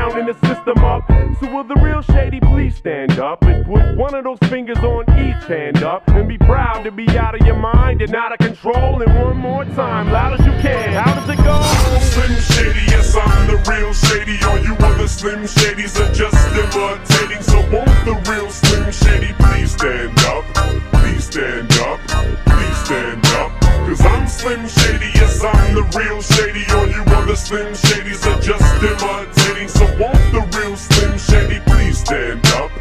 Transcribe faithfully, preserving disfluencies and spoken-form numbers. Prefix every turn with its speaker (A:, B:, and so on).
A: in the system up. So will the real shady please stand up and put one of those fingers on each hand up and be proud to be out of your mind and out of control. And one more time, loud as you can. How does it go?
B: Slim Shady, yes, I'm the real Shady. All you other Slim Shadys are just imitating. So won't the real Slim Shady please stand up? Please stand up, please stand up. Cause I'm Slim Shady, yes, I'm the real Shady. All you other Slim Shadys are just imitating. So won't the real Slim Shady please stand up?